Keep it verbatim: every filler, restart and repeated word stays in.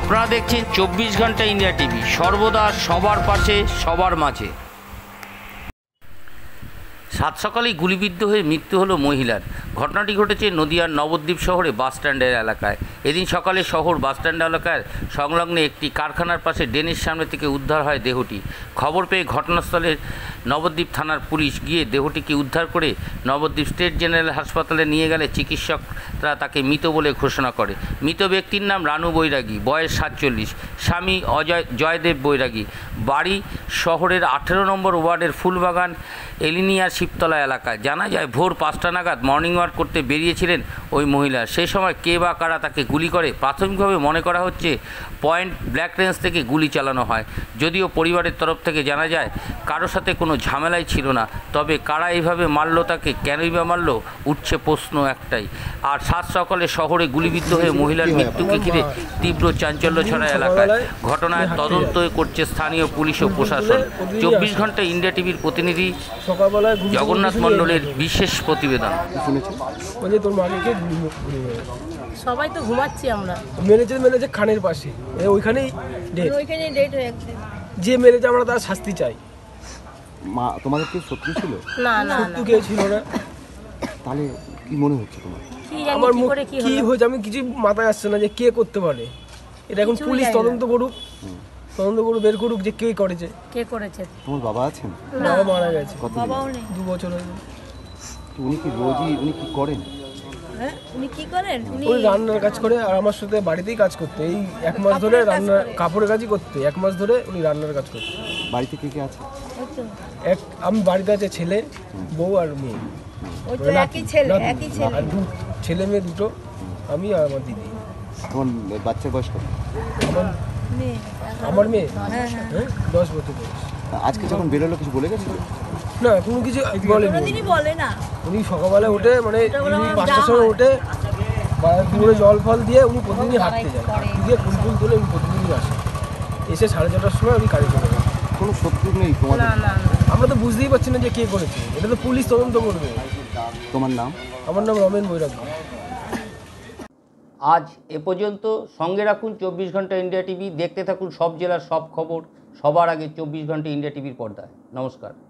আপনারা দেখছেন চব্বিশ ঘন্টা ইন্ডিয়া টিভি, সর্বদা সবার পাশে সবার মাঝে। সাত সকালেই গুলিবিদ্ধ হয়ে মৃত্যু হলো মহিলার। ঘটনাটি ঘটেছে নদিয়ার নবদ্বীপ শহরে বাসস্ট্যান্ডের এলাকায়। এদিন সকালে শহর বাসস্ট্যান্ড এলাকার সংলগ্ন একটি কারখানার পাশে ড্রেনের সামনে থেকে উদ্ধার হয় দেহটি। খবর পেয়ে ঘটনাস্থলে নবদ্বীপ থানার পুলিশ গিয়ে দেহটিকে উদ্ধার করে নবদ্বীপ স্টেট জেনারেল হাসপাতালে নিয়ে গেলে চিকিৎসকরা তাকে মৃত বলে ঘোষণা করে। মৃত ব্যক্তির নাম রানু বৈরাগী, বয়স সাতচল্লিশ, স্বামী অজয় জয়দেব বৈরাগী, বাড়ি শহরের আঠেরো নম্বর ওয়ার্ডের ফুলবাগান এলিনিয়ার শিবতলা এলাকায়। জানা যায় ভোর পাঁচটা নাগাদ মর্নিং ওয়াক করতে বেরিয়েছিলেন ওই মহিলা। সেই সময় কে বা কারা তাকে গুলি করে প্রাথমিকভাবে মনে করা হচ্ছে পয়েন্ট ব্ল্যাক রেঞ্জ থেকে গুলি চালানো হয়। যদিও পরিবারের তরফ থেকে জানা যায় কারোর সাথে কোনো ঝামেলাই ছিল না, তবে কারা এইভাবে মারলো তাকে, কেনই বা মারলো, উঠছে প্রশ্ন একটাই। আর সাত সকালে শহরে গুলিবিদ্ধ হয়ে মহিলার মৃত্যুকে ঘিরে তীব্র চাঞ্চল্য ছড়া এলাকায়। ঘটনায় তদন্ত করছে স্থানীয় পুলিশ ও প্রশাসন। চব্বিশ ঘন্টা ইন্ডিয়া টিভির প্রতিনিধি জগন্নাথ মণ্ডলের বিশেষ প্রতিবেদন। সবাই তো ঘুমাচ্ছি আমরা। মেরেছে মেরেছে খানের পাশে, ওইখানেই ডেট, ওইখানেই ডেট হয়ে গেছে। যে মেরেছে আমরা তার শাস্তি চাই। মা তোমাদের কি শত্রু ছিল? না না শত্রু কেউ ছিল না। তাহলে কি মনে হচ্ছে তোমার? আমার কি হয়েছে আমি কিছু মাথায় আসছে না যে কে করতে পারে। এটা এখন পুলিশ তদন্ত করুক, তদন্ত করুক, বের করুক যে কে করেছে। কে করেছে? তোমার বাবা আছেন? বাবা মারা গেছে। বাবাও নেই, দু বছর হয়েছে। উনি কি রোজই উনি কি করেন? হ্যাঁ, উনি কি করেন? উনি ওই রান্নার কাজ করে আর আমার সাথে বাড়িতেই কাজ করতে। এই এক মাস ধরে রান্না কাপড়ের কাজই করতে, এক মাস ধরে উনি রান্নার কাজ করতে। বাড়িতে কে কে আছে? এক আমি বাড়িতে আছে ছেলে, বউ আর মেয়ে। ওই তো একই ছেলে, একই ছেলে। আর দু ছেলে মেয়ে দুটো, আমি আর আমার দিদি। তোমার বাচ্চার বয়স কত? আমার মেয়ে আমার মেয়ে হ্যাঁ দশ বছর বয়স। আজকে যখন বেরোলো কিছু বলে গেছিল? না, কোনো কিছু বলেনি। বলে না। উনি সকালবেলা উঠে মানে পাঁচটার সময় উঠে পুরো জল ফল দিয়ে উনি প্রতিদিনই হাঁটতে যায়, দিয়ে ফুল ফুল তুলে উনি প্রতিদিনই আসে। এসে সাড়ে ছটার সময় উনি কাজে চলে যায়। কোনো শত্রু নেই তোমাদের? আমরা তো বুঝতেই পারছি না যে কে করেছে। এটা তো পুলিশ তদন্ত করবে। তোমার নাম? আমার নাম রমেন বৈরাগী। আজ এ পর্যন্ত। সঙ্গে রাখুন চব্বিশ ঘন্টা ইন্ডিয়া টিভি। দেখতে থাকুন সব জেলার সব খবর সবার আগে চব্বিশ ঘন্টা ইন্ডিয়া টিভির পর্দায়। নমস্কার।